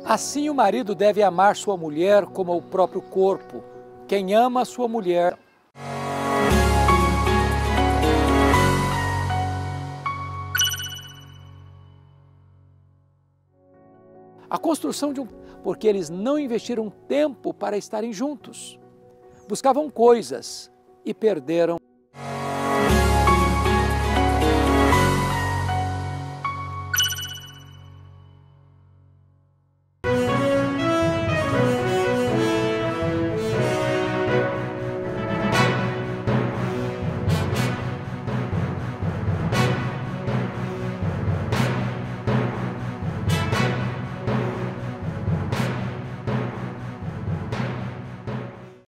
Assim o marido deve amar sua mulher como o próprio corpo. Quem ama a sua mulher... A construção de porque eles não investiram tempo para estarem juntos. Buscavam coisas e perderam